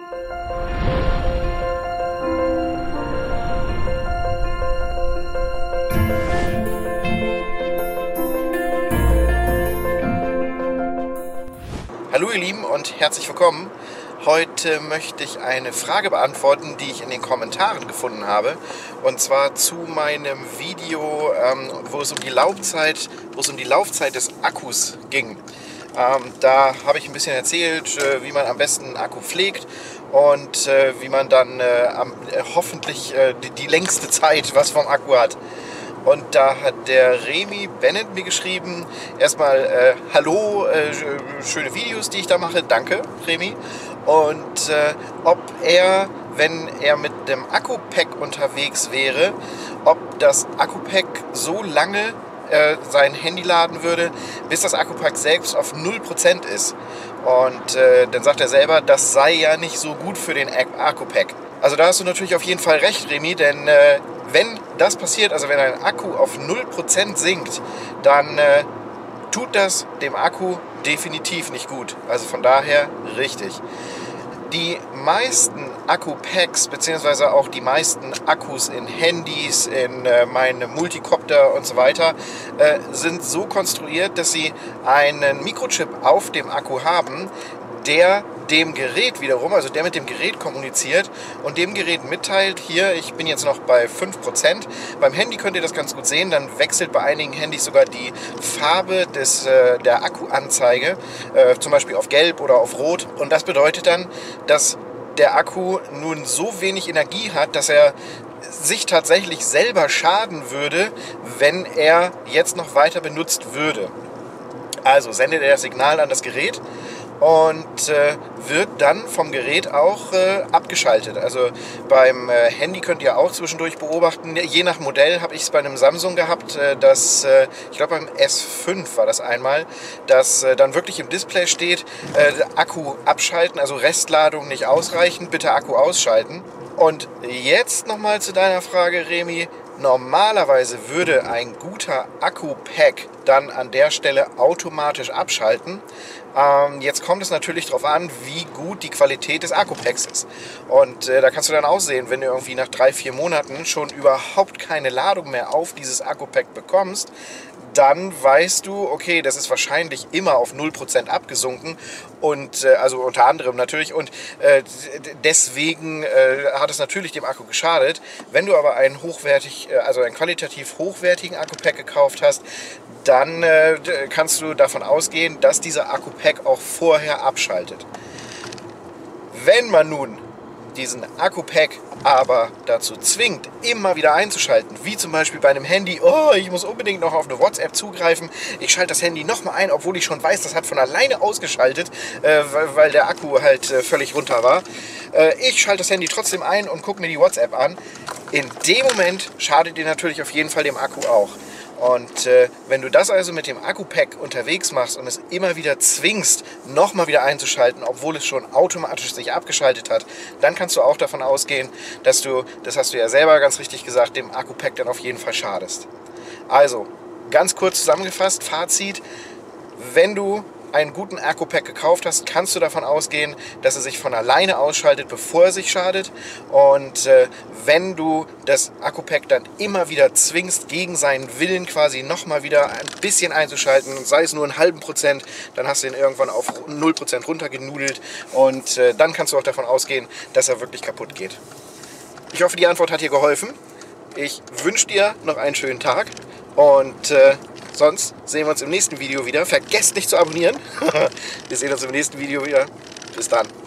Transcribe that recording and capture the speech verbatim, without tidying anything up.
Hallo ihr Lieben und herzlich willkommen. Heute möchte ich eine Frage beantworten, die ich in den Kommentaren gefunden habe. Und zwar zu meinem Video, ähm, wo es um die Laufzeit, wo es um die Laufzeit des Akkus ging. Ähm, da habe ich ein bisschen erzählt, äh, wie man am besten einen Akku pflegt und äh, wie man dann äh, am, äh, hoffentlich äh, die, die längste Zeit was vom Akku hat. Und da hat der Remy Bennett mir geschrieben, erstmal äh, hallo, äh, schöne Videos, die ich da mache, danke Remy. Und äh, ob er, wenn er mit dem Akku-Pack unterwegs wäre, ob das Akku-Pack so lange äh, sein Handy laden würde, bis das Akku-Pack selbst auf null Prozent ist. Und äh, dann sagt er selber, das sei ja nicht so gut für den Akku-Pack. Also da hast du natürlich auf jeden Fall recht, Remy, denn äh, wenn das passiert, also wenn ein Akku auf null Prozent sinkt, dann äh, tut das dem Akku definitiv nicht gut. Also von daher richtig. Die meisten Akku-Packs beziehungsweise auch die meisten Akkus in Handys, in äh, meine Multicopter und so weiter äh, sind so konstruiert, dass sie einen Mikrochip auf dem Akku haben, der dem Gerät wiederum, also der mit dem Gerät kommuniziert und dem Gerät mitteilt, hier, ich bin jetzt noch bei fünf Prozent. Beim Handy könnt ihr das ganz gut sehen, dann wechselt bei einigen Handys sogar die Farbe des, äh, der Akkuanzeige, äh, zum Beispiel auf Gelb oder auf Rot. Und das bedeutet dann, dass der Akku nun so wenig Energie hat, dass er sich tatsächlich selber schaden würde, wenn er jetzt noch weiter benutzt würde. Also sendet er das Signal an das Gerät und äh, wird dann vom Gerät auch äh, abgeschaltet. Also beim äh, Handy könnt ihr auch zwischendurch beobachten, je nach Modell habe ich es bei einem Samsung gehabt, äh, dass, äh, ich glaube beim S fünf war das einmal, dass äh, dann wirklich im Display steht, äh, Akku abschalten, also Restladung nicht ausreichend, bitte Akku ausschalten. Und jetzt nochmal zu deiner Frage, Remy. Normalerweise würde ein guter Akku-Pack dann an der Stelle automatisch abschalten. Ähm, jetzt kommt es natürlich darauf an, wie gut die Qualität des Akku-Packs ist. Und äh, da kannst du dann auch sehen, wenn du irgendwie nach drei, vier Monaten schon überhaupt keine Ladung mehr auf dieses Akku-Pack bekommst, dann weißt du, okay, das ist wahrscheinlich immer auf null Prozent abgesunken und äh, also unter anderem natürlich und äh, deswegen äh, hat es natürlich dem Akku geschadet. Wenn du aber einen hochwertig, äh, also einen qualitativ hochwertigen Akku-Pack gekauft hast, dann äh, kannst du davon ausgehen, dass dieser Akku-Pack auch vorher abschaltet. Wenn man nun diesen Akku-Pack aber dazu zwingt, immer wieder einzuschalten, wie zum Beispiel bei einem Handy, oh, ich muss unbedingt noch auf eine WhatsApp zugreifen, ich schalte das Handy nochmal ein, obwohl ich schon weiß, das hat von alleine ausgeschaltet, äh, weil, weil der Akku halt äh, völlig runter war. Äh, ich schalte das Handy trotzdem ein und gucke mir die WhatsApp an. In dem Moment schadet dir natürlich auf jeden Fall dem Akku auch. Und äh, wenn du das also mit dem Akku-Pack unterwegs machst und es immer wieder zwingst, nochmal wieder einzuschalten, obwohl es schon automatisch sich abgeschaltet hat, dann kannst du auch davon ausgehen, dass du, das hast du ja selber ganz richtig gesagt, dem Akku-Pack dann auf jeden Fall schadest. Also, ganz kurz zusammengefasst, Fazit, wenn du einen guten Akku-Pack gekauft hast, kannst du davon ausgehen, dass er sich von alleine ausschaltet, bevor er sich schadet. Und äh, wenn du das Akku-Pack dann immer wieder zwingst, gegen seinen Willen quasi nochmal wieder ein bisschen einzuschalten, sei es nur einen halben Prozent, dann hast du ihn irgendwann auf null Prozent runtergenudelt und äh, dann kannst du auch davon ausgehen, dass er wirklich kaputt geht. Ich hoffe, die Antwort hat dir geholfen. Ich wünsche dir noch einen schönen Tag und äh, sonst sehen wir uns im nächsten Video wieder. Vergesst nicht zu abonnieren. Wir sehen uns im nächsten Video wieder. Bis dann.